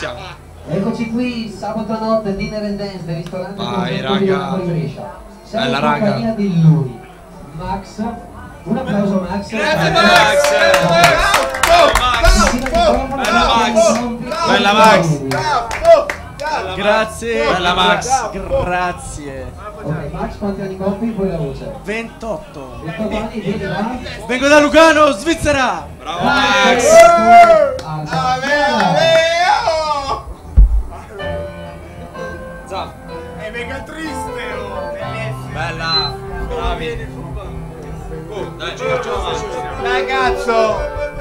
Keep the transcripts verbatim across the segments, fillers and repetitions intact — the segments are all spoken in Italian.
siamo. Eccoci qui, sabato notte, dinner and dance, del ristorante Vai, Concerto di raga. Roma di Brescia. Siamo Bella, in raga. compagnia di lui, Max. Un applauso Max. Grazie, Max. Bella Max. Bella Max. Grazie. Bella Max. Grazie. Ok, Max, quanti anni compi? Poi la voce. ventotto. ventotto anni, vieni là. Vengo da Lugano, Svizzera. Bravo Max. Zap. È mega triste, oh! Bellissimo! Bella. Bravi. Oh, dai, ci facciamo avanti. Dai, cazzo!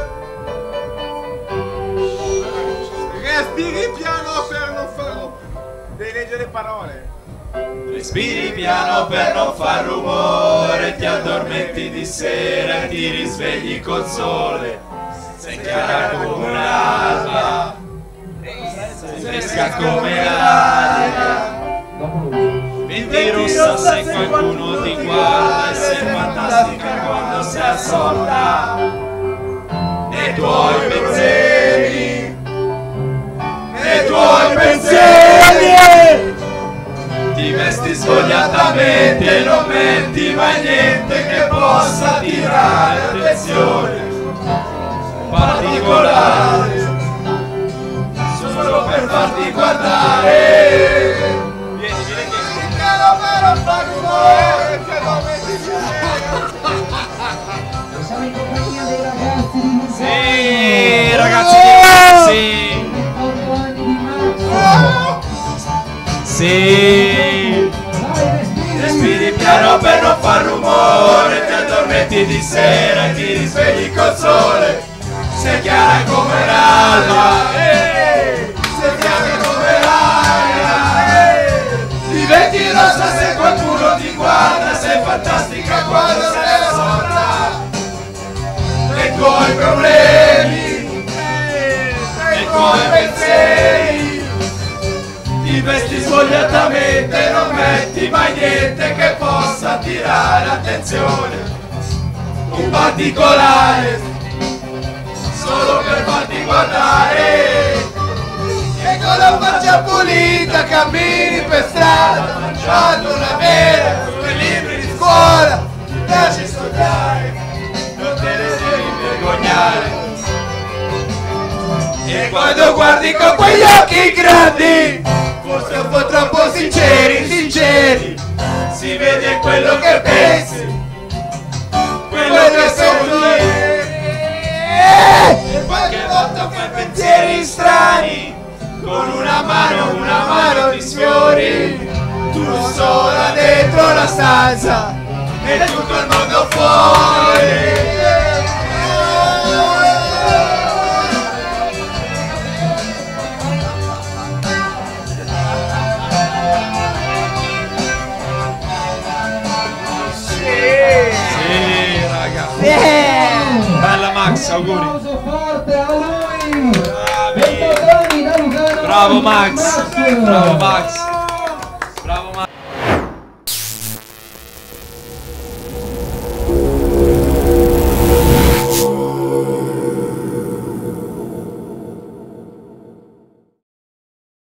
Respiri piano per non farlo! Devi leggere le parole! Respiri piano per non far rumore, ti addormenti di sera e ti risvegli col sole. Sei chiara come un'alba, fresca come l'aria. Venti rossa se qualcuno ti guarda e sei fantastica quando sei assorta nei tuoi pensieri, nei tuoi pensieri. Ti vesti svogliatamente, non metti mai niente che possa attirare attenzione particolare, solo per farti guardare. Vieni, vieni che Piano per non far rumore, che non metti più E siamo in compagnia dei ragazzi di Lugano. sì, ragazzi di sì. ventotto anni di Max. Sì. Dai, respiri. Respiri piano per non far rumore, ti addormenti di sera e ti risvegli col sole. Sei chiara come l'alba, eh, sei chiara come l'aria, eh. Diventi rossa se qualcuno ti guarda, sei fantastica quando sei assorta nei tuoi problemi, nei tuoi pensieri. Ti vesti svogliatamente, non metti mai niente che possa attirare attenzione, un particolare, solo per farti guardare. E con la faccia pulita cammini per strada, mangiando una mela, due libri di scuola, ti piace sognare, non te ne devi vergognare. E quando guardi con quegli occhi grandi, forse un po' troppo sinceri, sinceri, si vede quello che pensi, quello che sogni. E qualche volta fai pensieri strani, con una mano, una mano ti sfiori, tu sola dentro la stanza e tutto il mondo fuori. Sì, raga. Bella Max, Un auguri. applauso forte a lui. Bravi. ventotto anni da Lugano. Bravo Max. Bravo Max.